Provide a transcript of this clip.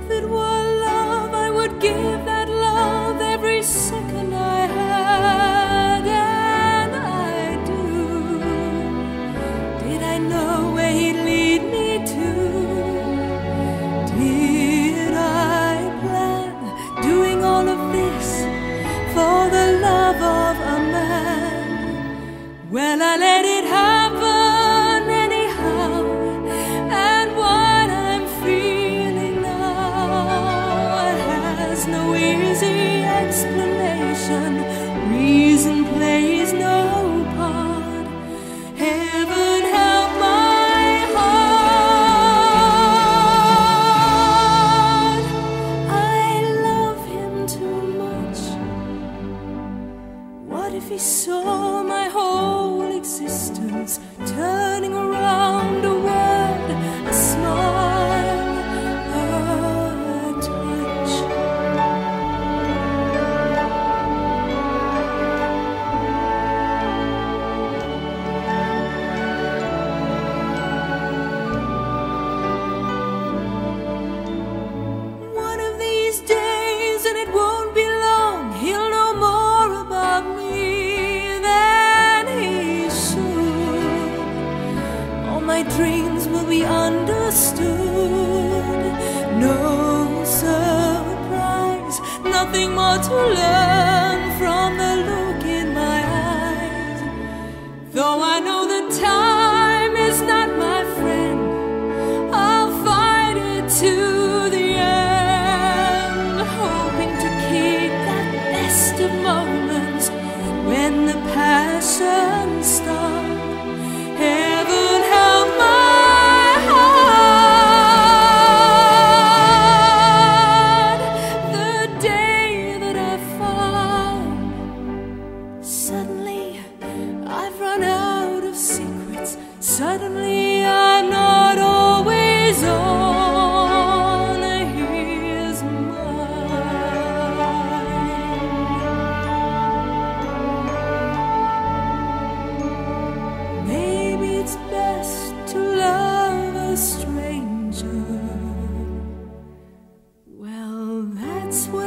If it were love, I would give that love every second I had, and I do. Did I know where he'd lead me to? Did I plan doing all of this for the love of a man? Well, I let it happen anyhow, and what I'm feeling now has no easy explanation. Reason plays no part. Heaven help my heart. I love him too much. What if he saw my whole existence turning around a word, a smile, a touch? One of these days, and it won't be long, he'll know more about me than he should. All my dreams will be understood. No surprise, nothing more to learn from the look in my eyes. Though I know that time is not my friend, I'll fight it to the end, hoping to keep that best of moments when the passion starts. Heaven help my heart. The day that I found suddenly I've run out of secrets. Suddenly I'm not always on his mind. Maybe it's best to love a stranger. Well, that's what